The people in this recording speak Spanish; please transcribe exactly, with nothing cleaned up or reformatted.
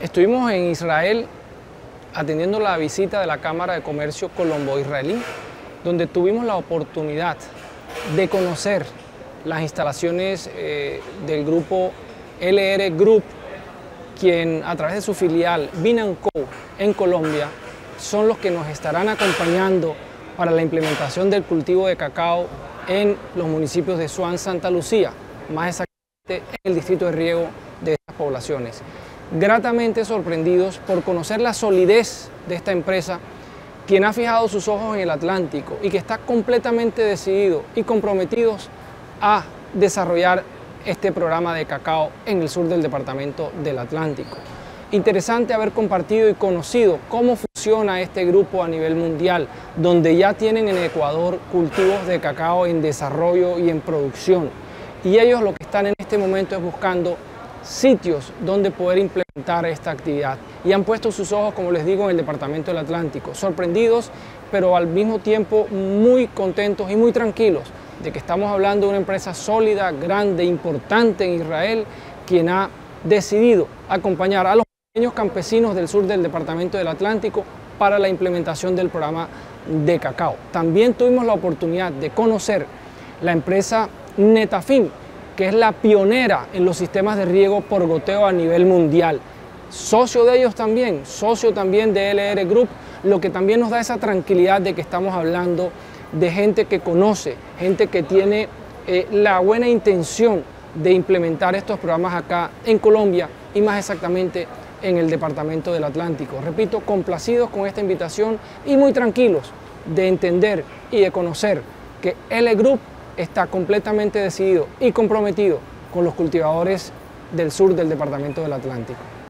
Estuvimos en Israel atendiendo la visita de la Cámara de Comercio Colombo-Israelí, donde tuvimos la oportunidad de conocer las instalaciones eh, del grupo L R Group, quien a través de su filial Binanco en Colombia son los que nos estarán acompañando para la implementación del cultivo de cacao en los municipios de Suán, Santa Lucía, más exactamente en el distrito de riego de estas poblaciones. Gratamente sorprendidos por conocer la solidez de esta empresa, quien ha fijado sus ojos en el Atlántico y que está completamente decidido y comprometidos a desarrollar este programa de cacao en el sur del departamento del Atlántico. Interesante haber compartido y conocido cómo funciona este grupo a nivel mundial, donde ya tienen en Ecuador cultivos de cacao en desarrollo y en producción. Y ellos lo que están en este momento es buscando sitios donde poder implementar esta actividad. Y han puesto sus ojos, como les digo, en el departamento del Atlántico, sorprendidos, pero al mismo tiempo muy contentos y muy tranquilos de que estamos hablando de una empresa sólida, grande, importante en Israel, quien ha decidido acompañar a los pequeños campesinos del sur del departamento del Atlántico para la implementación del programa de cacao. También tuvimos la oportunidad de conocer la empresa Netafim, que es la pionera en los sistemas de riego por goteo a nivel mundial. Socio de ellos también, socio también de L R Group, lo que también nos da esa tranquilidad de que estamos hablando de gente que conoce, gente que tiene eh, la buena intención de implementar estos programas acá en Colombia y más exactamente en el departamento del Atlántico. Repito, complacidos con esta invitación y muy tranquilos de entender y de conocer que L R Group está completamente decidido y comprometido con los cultivadores del sur del departamento del Atlántico.